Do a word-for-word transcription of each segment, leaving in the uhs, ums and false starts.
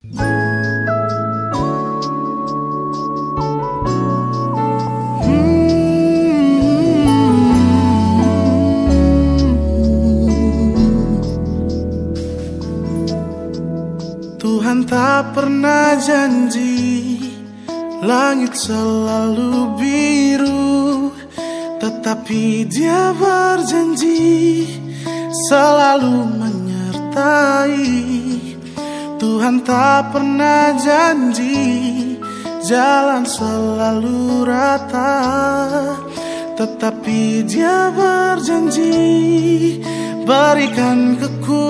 Tuhan tak pernah janji langit selalu biru, tetapi Dia berjanji selalu menyertai. Tuhan tak pernah janji jalan selalu rata, tetapi Dia berjanji berikan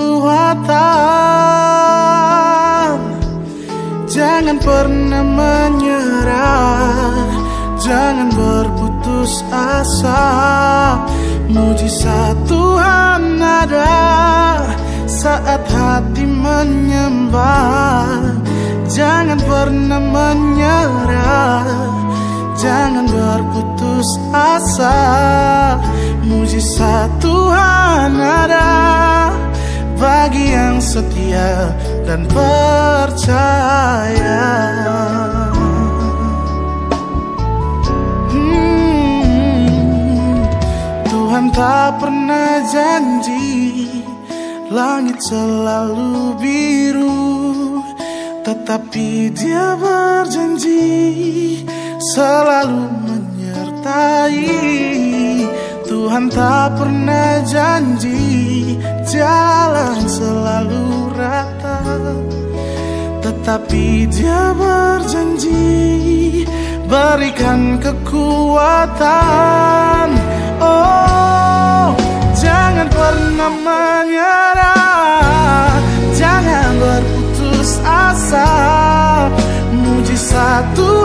kekuatan. Jangan pernah menyerah, jangan berputus asa. Mujizat Tuhan ada saat hati menyembah. Jangan pernah menyerah, jangan berputus asa. Mujizat Tuhan ada bagi yang setia dan percaya. hmm, Tuhan tak pernah janji langit selalu biru, tetapi Dia berjanji selalu menyertai. Tuhan tak pernah janji jalan selalu rata, tetapi Dia berjanji berikan kekuatan. Oh, jangan pernah menyerah, jangan berputus asa. Mujizat Tuhan